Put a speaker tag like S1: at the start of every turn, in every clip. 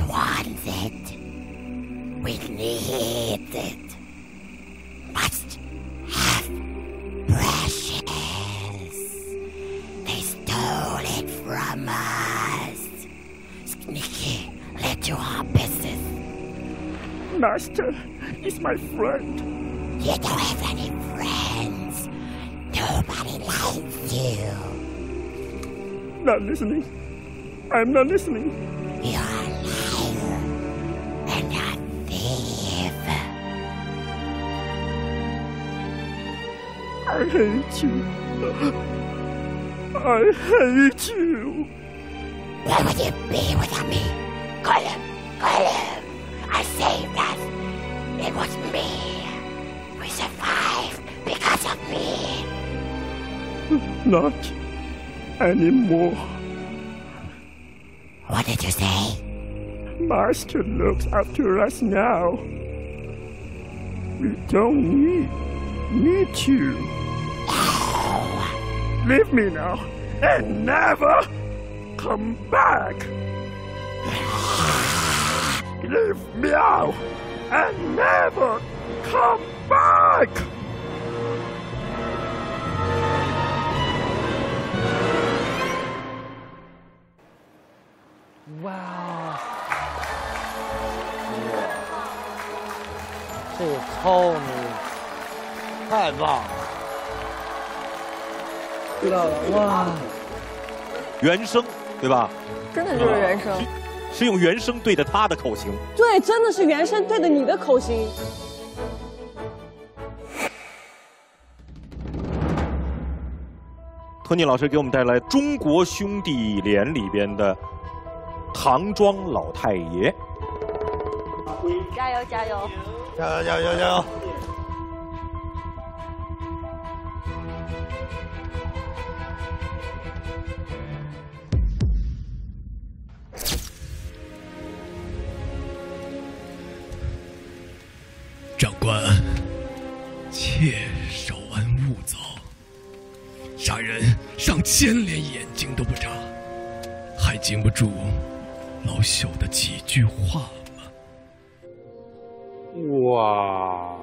S1: wants it. We need it. Must have precious. They stole it from us. Sneaky, let's do our business.
S2: Master is my friend.
S1: You don't have any friends. Nobody likes you.
S2: Not listening. I'm not listening.
S1: You're a liar and a thief.
S2: I hate you. I hate you.
S1: Where would you be without me? Gollum, Gollum, I saved us. It was me. We survived because of me.
S2: Not anymore.
S1: What did you say?
S2: Master looks after us now. We don't need you.
S1: No.
S2: Leave me now and never come back. Leave me out and never come back.
S3: 哇！这个操你太棒了！知道了，哇！
S4: 原声，对吧？
S5: 真的就是原声，
S4: 是用原声对着他的口型。
S5: 对，真的是原声对着你的口型。
S4: 托尼老师给我们带来《中国兄弟连》里边的唐庄老太爷。
S5: 加油加油！
S3: 加油加油加油！
S6: 长官，切稍安勿躁。杀人上千连眼睛都不眨，还经不住老朽的几句话吗？
S3: 哇！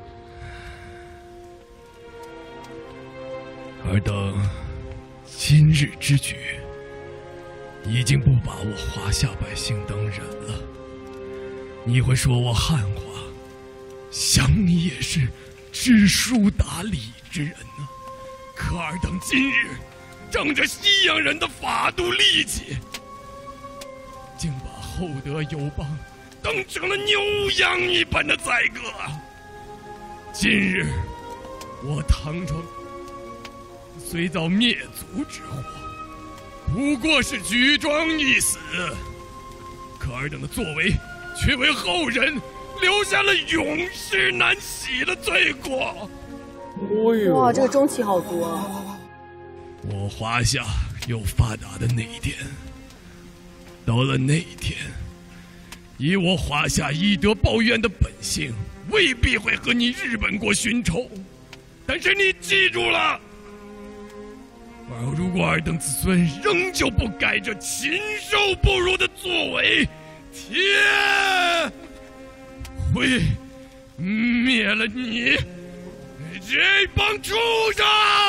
S6: 尔等今日之举，已经不把我华夏百姓当人了。你会说我汉话，想你也是知书达理之人呢。可尔等今日仗着西洋人的法度力气，竟把厚德友邦当成了牛羊一般的宰割。今日我唐庄虽遭灭族之祸，不过是举庄一死，可尔等的作为却为后人留下了永世难洗的罪过。
S5: 哇，这个中气好足啊！
S6: 我华夏有发达的那一天，到了那一天，以我华夏以德报怨的本性，未必会和你日本国寻仇。但是你记住了，如果尔等子孙仍旧不改这禽兽不如的作为，天会灭了你这帮畜生！